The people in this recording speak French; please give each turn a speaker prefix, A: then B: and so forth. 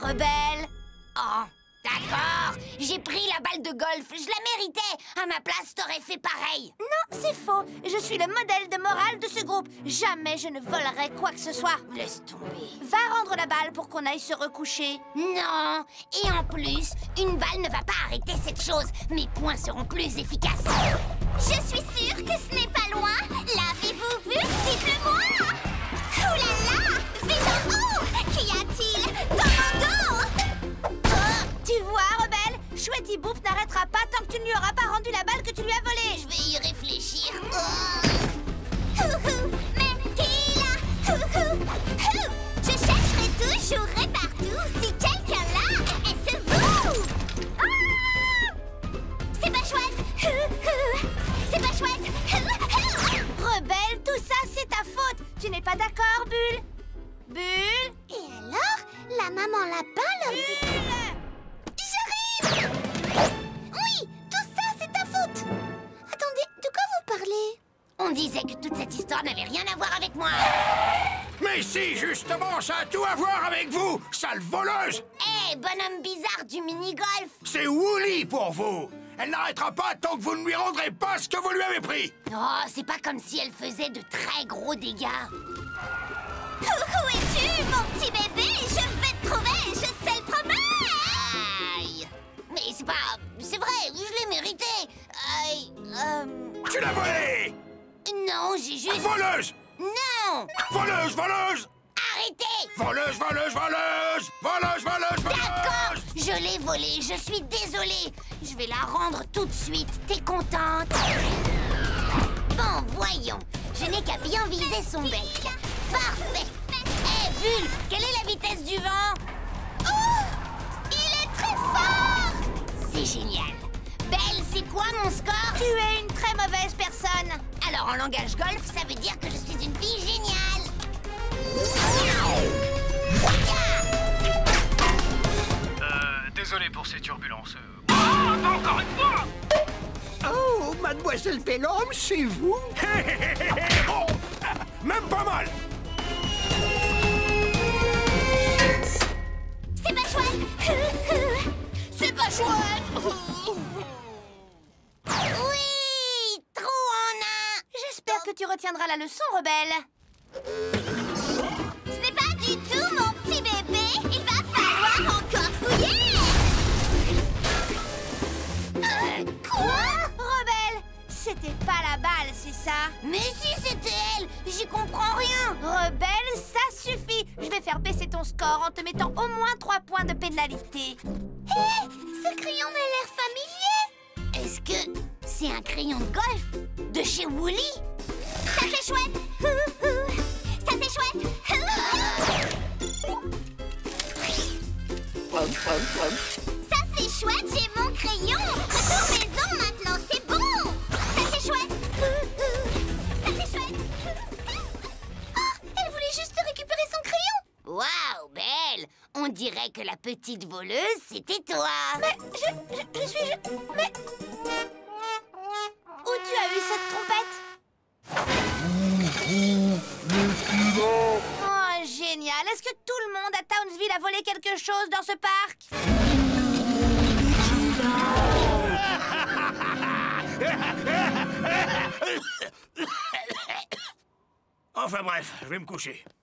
A: rebelle. Oh, d'accord. J'ai pris la balle de golf. Je la méritais. À ma place, t'aurais fait pareil.
B: Non, c'est faux. Je suis le modèle de morale de ce groupe. Jamais je ne volerai quoi que ce soit.
A: Laisse tomber.
B: Va rendre la balle pour qu'on aille se recoucher.
A: Non. Et en plus, une balle ne va pas arrêter cette chose. Mes poings seront plus efficaces.
C: Je suis sûre que ce n'est pas loin. L'avez-vous vu? Dites-le-moi. Ouh là là! Vite en haut! Qu'y a-t-il dans mon dos?
B: Tu vois, rebelle, Chouette Boop n'arrêtera pas tant que tu ne lui auras pas rendu la balle que tu lui as volée.
A: Je vais y réfléchir.
C: Houhou! Mais qui est là? Houhou! Hou! Je chercherai toujours et partout si quelqu'un là, est-ce vous? Ah! C'est pas chouette! Houhou! C'est pas chouette! Houhou!
B: Rebelle, tout ça, c'est ta faute. Tu n'es pas d'accord, Bulle? Bulle?
C: Et alors, la maman lapin leur dit...
B: Bulle!
C: J'arrive! Oui, tout ça, c'est ta faute! Attendez, de quoi vous parlez?
A: On disait que toute cette histoire n'avait rien à voir avec moi.
D: Mais si, justement, ça a tout à voir avec vous, sale voleuse!
A: Hé, bonhomme bizarre du mini-golf.
D: C'est Woolly pour vous! Elle n'arrêtera pas tant que vous ne lui rendrez pas ce que vous lui avez pris!
A: Oh, c'est pas comme si elle faisait de très gros dégâts.
C: Où es-tu, mon petit bébé? Je vais te trouver, je te le promets!
A: Aïe. Mais c'est pas... C'est vrai, je l'ai mérité. Aïe,
D: Tu l'as volé!
A: Non, j'ai juste...
D: Voleuse!
A: Non!
D: Voleuse, voleuse!
A: Arrêtez!
D: Voleuse, voleuse, voleuse! Voleuse, voleuse,
A: D'accord,
D: voleuse!
A: je l'ai volée, je suis désolée. Je vais la rendre tout de suite. T'es contente? Bon, voyons. Je n'ai qu'à bien viser son bec. Parfait. Hé, Bulle, quelle est la vitesse du vent?
C: Oh! Il est très fort!
A: C'est génial. Belle, c'est quoi mon score?
B: Tu es une très mauvaise personne.
A: Alors, en langage golf, ça veut dire que je suis une fille géniale.
E: Désolé pour ces turbulences. Encore une fois!
F: Oh, mademoiselle Bellhomme, c'est vous?
D: Oh, même pas mal!
C: C'est pas chouette!
B: C'est pas chouette.
A: Oui, trop en un.
B: J'espère que tu retiendras la leçon, rebelle.
C: Ce n'est pas du tout mon petit bébé! Il va falloir encore fouiller!
A: Quoi?
B: Rebelle, c'était pas la balle, c'est ça?
A: Mais si c'était elle, j'y comprends rien.
B: Rebelle, ça suffit. Je vais faire baisser ton score en te mettant au moins 3 points de pénalité.
C: Hé! Ce crayon m'a l'air familier!
A: Est-ce que c'est un crayon de golf de chez Woolly?
C: Ça c'est chouette! Ça c'est chouette! Ça c'est chouette, j'ai mon crayon! Retour maison maintenant, c'est bon! Ça c'est chouette! Ça c'est chouette! Oh! Elle voulait juste récupérer son crayon!
A: Waouh, Belle! On dirait que la petite voleuse, c'était toi.
B: Mais je suis... Mais... Où tu as eu cette trompette? Oh, génial! Est-ce que tout le monde à Townsville a volé quelque chose dans ce parc?
D: Enfin bref, je vais me coucher.